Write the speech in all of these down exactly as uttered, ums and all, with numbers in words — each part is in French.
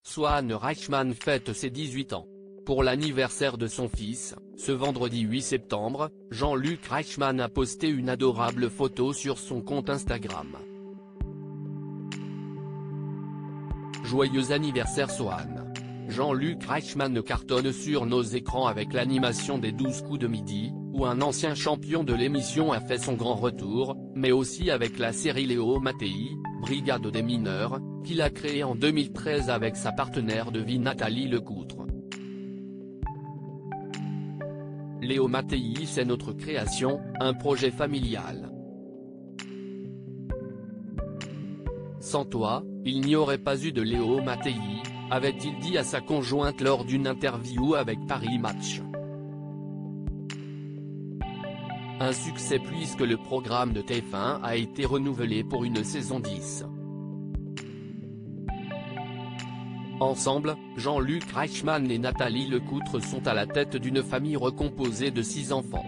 Swan Reichmann fête ses dix-huit ans. Pour l'anniversaire de son fils, ce vendredi huit septembre, Jean-Luc Reichmann a posté une adorable photo sur son compte Instagram. Joyeux anniversaire Swan. Jean-Luc Reichmann cartonne sur nos écrans avec l'animation des douze coups de midi, où un ancien champion de l'émission a fait son grand retour, mais aussi avec la série Léo Mattei, Brigade des mineurs, qu'il a créée en deux mille treize avec sa partenaire de vie Nathalie Lecoutre. Léo Mattei, c'est notre création, un projet familial. Sans toi, il n'y aurait pas eu de Léo Mattei, avait-il dit à sa conjointe lors d'une interview avec Paris Match. Un succès puisque le programme de T F un a été renouvelé pour une saison dix. Ensemble, Jean-Luc Reichmann et Nathalie Lecoutre sont à la tête d'une famille recomposée de six enfants.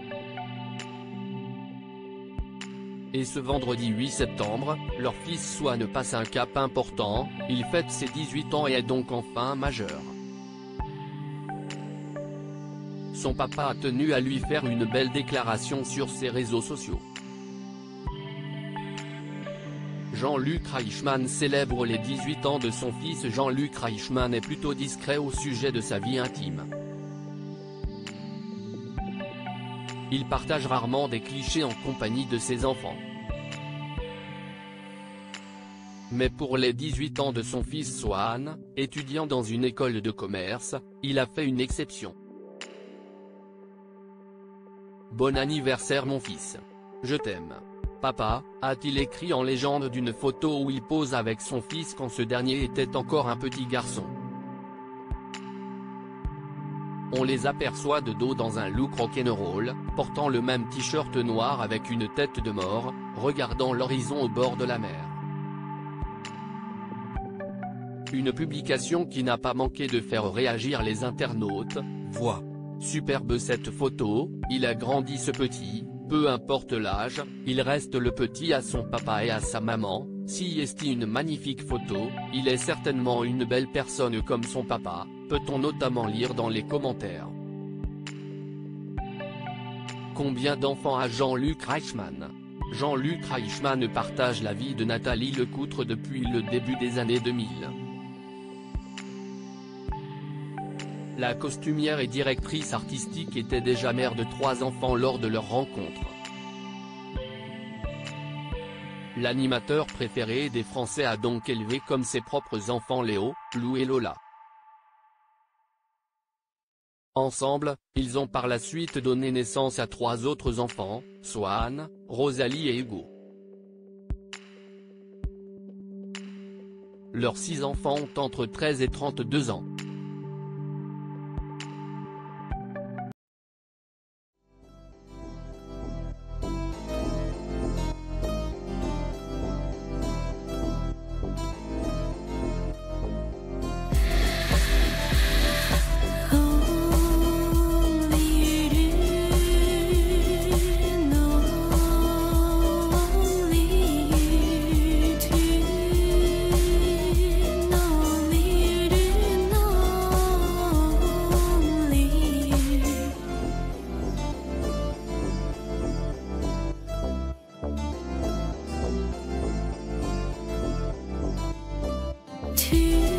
Et ce vendredi huit septembre, leur fils Swan passe un cap important, il fête ses dix-huit ans et est donc enfin majeur. Son papa a tenu à lui faire une belle déclaration sur ses réseaux sociaux. Jean-Luc Reichmann célèbre les dix-huit ans de son fils. Jean-Luc Reichmann est plutôt discret au sujet de sa vie intime. Il partage rarement des clichés en compagnie de ses enfants. Mais pour les dix-huit ans de son fils Swan, étudiant dans une école de commerce, il a fait une exception. Bon anniversaire mon fils. Je t'aime. Papa, a-t-il écrit en légende d'une photo où il pose avec son fils quand ce dernier était encore un petit garçon. On les aperçoit de dos dans un look rock'n'roll, portant le même t-shirt noir avec une tête de mort, regardant l'horizon au bord de la mer. Une publication qui n'a pas manqué de faire réagir les internautes, voit. Superbe cette photo, il a grandi ce petit, peu importe l'âge, il reste le petit à son papa et à sa maman, si est une magnifique photo, il est certainement une belle personne comme son papa, peut-on notamment lire dans les commentaires. Combien d'enfants a Jean-Luc Reichmann? Jean-Luc Reichmann partage la vie de Nathalie Lecoutre depuis le début des années deux mille. La costumière et directrice artistique était déjà mère de trois enfants lors de leur rencontre. L'animateur préféré des Français a donc élevé comme ses propres enfants Léo, Lou et Lola. Ensemble, ils ont par la suite donné naissance à trois autres enfants, Swan, Rosalie et Hugo. Leurs six enfants ont entre treize et trente-deux ans. To